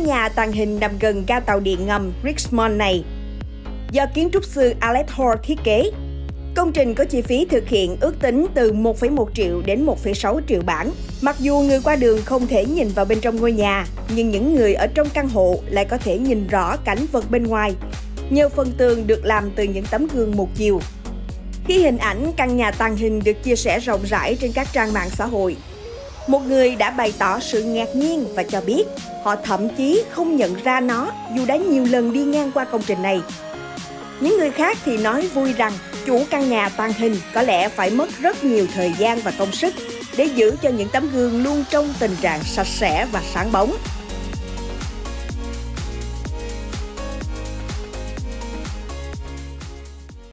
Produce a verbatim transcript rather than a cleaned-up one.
nhà tàng hình nằm gần ga tàu điện ngầm Richmond này, do kiến trúc sư Alex Hall thiết kế. Công trình có chi phí thực hiện ước tính từ một phẩy một triệu đến một phẩy sáu triệu bảng. Mặc dù người qua đường không thể nhìn vào bên trong ngôi nhà, nhưng những người ở trong căn hộ lại có thể nhìn rõ cảnh vật bên ngoài, nhờ phần tường được làm từ những tấm gương một chiều. Khi hình ảnh căn nhà tàng hình được chia sẻ rộng rãi trên các trang mạng xã hội, một người đã bày tỏ sự ngạc nhiên và cho biết họ thậm chí không nhận ra nó dù đã nhiều lần đi ngang qua công trình này. Những người khác thì nói vui rằng chủ căn nhà tàng hình có lẽ phải mất rất nhiều thời gian và công sức để giữ cho những tấm gương luôn trong tình trạng sạch sẽ và sáng bóng.